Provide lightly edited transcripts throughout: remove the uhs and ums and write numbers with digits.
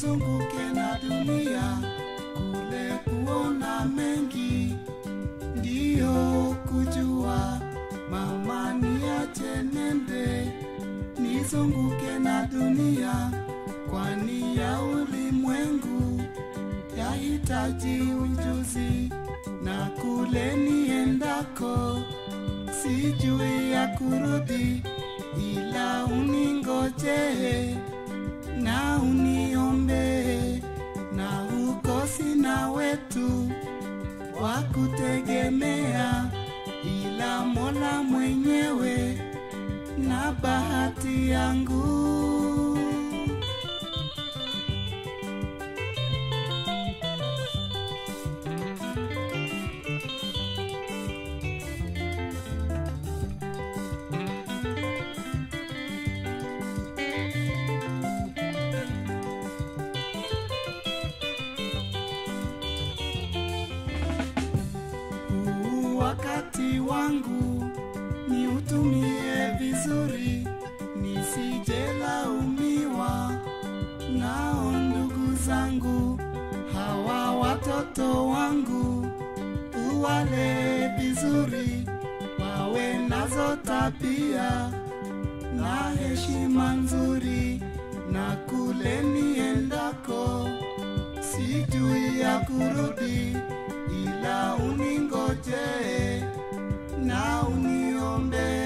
nizunguke na dunia kule kuona mengi, ndiyo kujua mama niache nende. Nizunguke na dunia kwani ya ulimwengu yahitaji ujuzi, na kule niendako sijui ya kurudi, ila uningoje na uniombe, na huko sina wetu wa kutegemea ila Mola mwenyewe na bahati yangu. Wakati wangu ni utumie vizuri, nisije laumiwa nao ndugu zangu. Hawa watoto wangu uwale vizuri, wawe nazo tabia na heshima nzuri, na kule niendako sijui ya kurudi, ila uningoje na uniombe.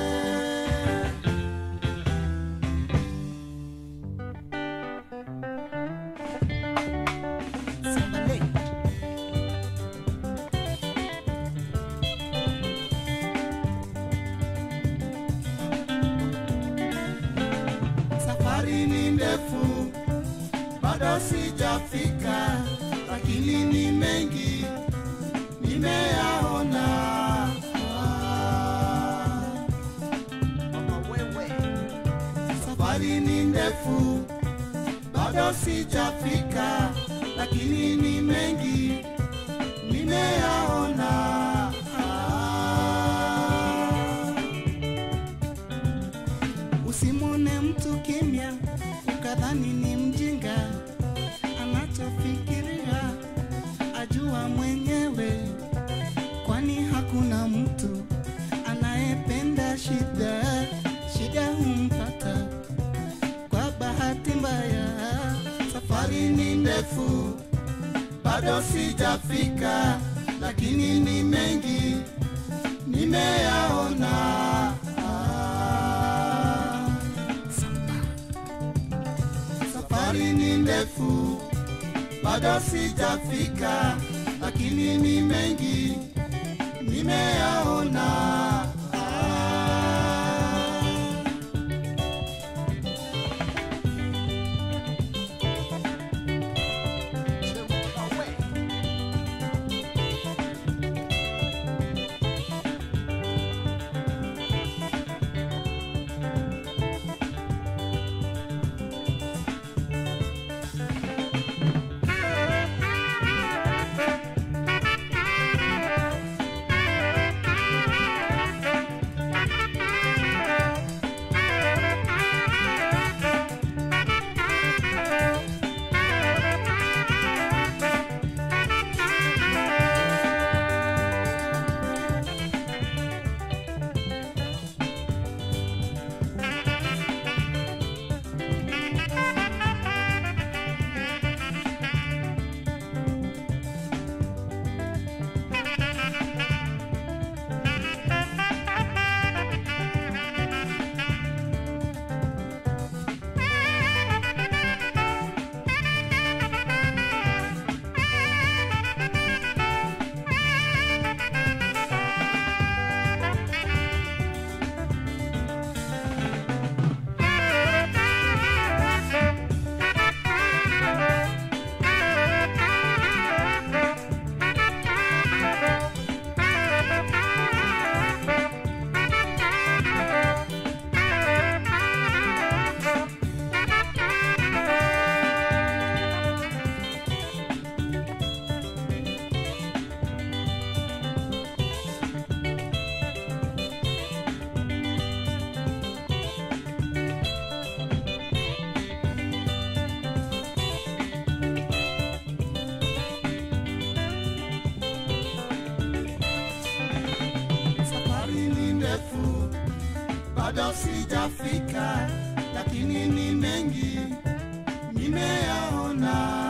Safari ni ndefu bado sijafika, lakini ni mengi nimeyaona. Safari ni ndefu bado sijafika, lakini ni mengi nimeyaona. Usimone mtu kimya ukadhani ni mjinga, anachofikiria ajua mwenyewe, kwani hakuna mtu anayependa shida. Shida humpata kwa bahati mbaya. Safari ni ndefu bado sijafika, lakini ni mengi nimeyaona. Safari ni ndefu bado sijafika, lakini ni mengi nimeyaona. bado sijafika, lakini ni mengi nimeyaona.